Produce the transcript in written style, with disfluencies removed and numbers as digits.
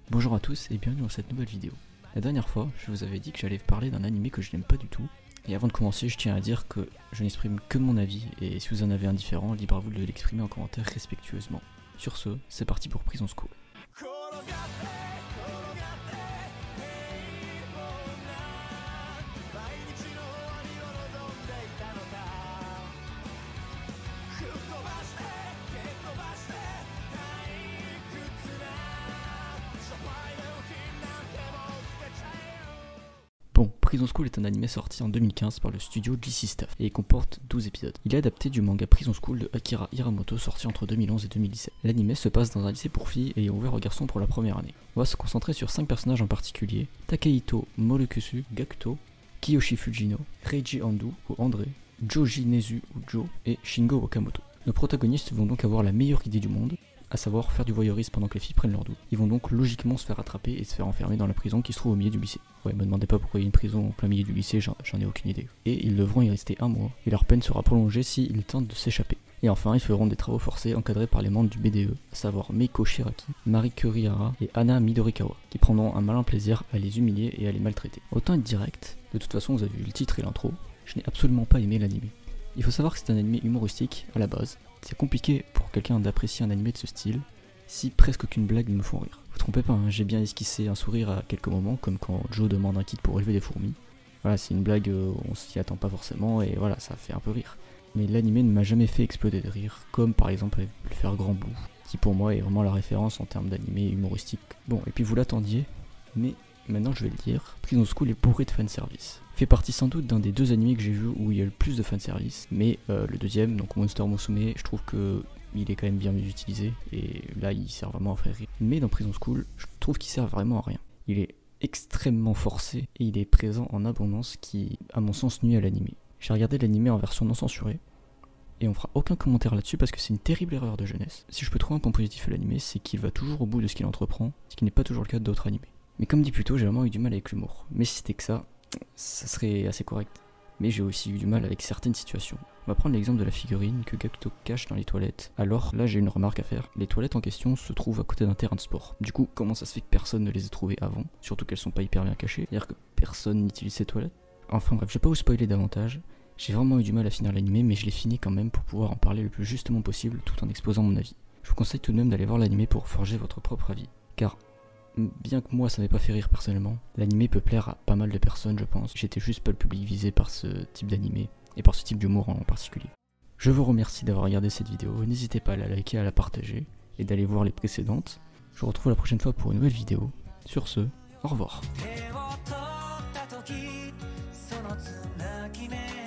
Bonjour à tous et bienvenue dans cette nouvelle vidéo. La dernière fois, je vous avais dit que j'allais parler d'un animé que je n'aime pas du tout. Et avant de commencer, je tiens à dire que je n'exprime que mon avis, et si vous en avez un différent, libre à vous de l'exprimer en commentaire respectueusement. Sur ce, c'est parti pour Prison School. Bon, Prison School est un animé sorti en 2015 par le studio GC Staff et il comporte 12 épisodes. Il est adapté du manga Prison School de Akira Hiramoto sorti entre 2011 et 2017. L'anime se passe dans un lycée pour filles ayant ouvert aux garçons pour la première année. On va se concentrer sur 5 personnages en particulier: Takehito Morokusu Gakuto, Kiyoshi Fujino, Reiji Ando ou André, Joji Nezu ou Joe et Shingo Okamoto. Nos protagonistes vont donc avoir la meilleure idée du monde, à savoir faire du voyeurisme pendant que les filles prennent leur douche. Ils vont donc logiquement se faire attraper et se faire enfermer dans la prison qui se trouve au milieu du lycée. Ouais, me demandez pas pourquoi il y a une prison en plein milieu du lycée, j'en ai aucune idée. Et ils devront y rester un mois, et leur peine sera prolongée s'ils tentent de s'échapper. Et enfin, ils feront des travaux forcés encadrés par les membres du BDE, à savoir Meiko Shiraki, Mari Kurihara et Hana Midorikawa, qui prendront un malin plaisir à les humilier et à les maltraiter. Autant être direct, de toute façon vous avez vu le titre et l'intro, je n'ai absolument pas aimé l'anime. Il faut savoir que c'est un anime humoristique à la base. C'est compliqué pour quelqu'un d'apprécier un anime de ce style, si presque aucune blague ne me font rire. Vous trompez pas, hein, j'ai bien esquissé un sourire à quelques moments, comme quand Joe demande un kit pour élever des fourmis. Voilà, c'est une blague, on s'y attend pas forcément, et voilà, ça fait un peu rire. Mais l'anime ne m'a jamais fait exploser de rire, comme par exemple avec le faire Grand Bout, qui pour moi est vraiment la référence en termes d'anime humoristique. Bon, et puis vous l'attendiez, mais maintenant je vais le dire, Prison School est bourré de fanservice. Fait partie sans doute d'un des deux animés que j'ai vu où il y a le plus de fanservice, mais le deuxième, donc Monster Musume, je trouve que il est quand même bien mieux utilisé, et là il sert vraiment à faire rire. Mais dans Prison School, je trouve qu'il sert vraiment à rien. Il est extrêmement forcé, et il est présent en abondance qui, à mon sens, nuit à l'animé. J'ai regardé l'animé en version non censurée, et on fera aucun commentaire là-dessus parce que c'est une terrible erreur de jeunesse. Si je peux trouver un point positif à l'animé, c'est qu'il va toujours au bout de ce qu'il entreprend, ce qui n'est pas toujours le cas d'autres animés. Mais comme dit plus tôt, j'ai vraiment eu du mal avec l'humour. Mais si c'était que ça serait assez correct. Mais j'ai aussi eu du mal avec certaines situations. On va prendre l'exemple de la figurine que Gakuto cache dans les toilettes. Alors là j'ai une remarque à faire. Les toilettes en question se trouvent à côté d'un terrain de sport. Du coup, comment ça se fait que personne ne les ait trouvées avant? Surtout qu'elles sont pas hyper bien cachées. C'est-à-dire que personne n'utilise ces toilettes. Enfin bref, je vais pas vous spoiler davantage. J'ai vraiment eu du mal à finir l'animé, mais je l'ai fini quand même pour pouvoir en parler le plus justement possible tout en exposant mon avis. Je vous conseille tout de même d'aller voir l'animé pour forger votre propre avis. Car bien que moi ça m'ait pas fait rire personnellement, l'animé peut plaire à pas mal de personnes je pense. J'étais juste pas le public visé par ce type d'animé, et par ce type d'humour en particulier. Je vous remercie d'avoir regardé cette vidéo, n'hésitez pas à la liker, à la partager, et d'aller voir les précédentes. Je vous retrouve la prochaine fois pour une nouvelle vidéo. Sur ce, au revoir.